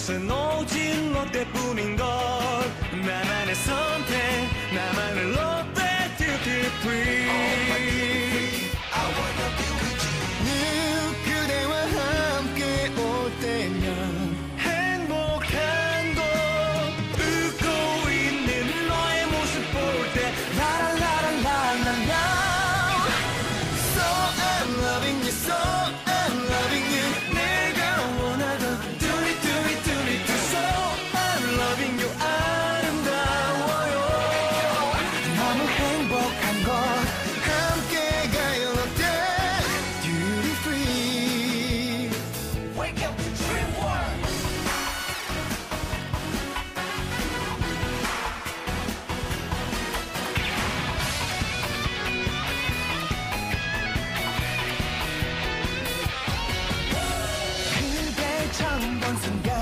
그곳은 오직 너 때뿐인걸. 나만의 선택, 나만의 롯데 듀티 프리. 늘 그대와 함께 올 때면 행복한 곳. 웃고 있는 너의 모습 볼 때 라라라라라라라. So I'm loving you, so I'm loving you. 내가 원하던 do it, do it, do it, do. So I'm loving you. 아름다워요. 너무 행복한 것. 함께 가요 롯데 듀티 프리. Wake up to dream world. 그댈 처음 본 순간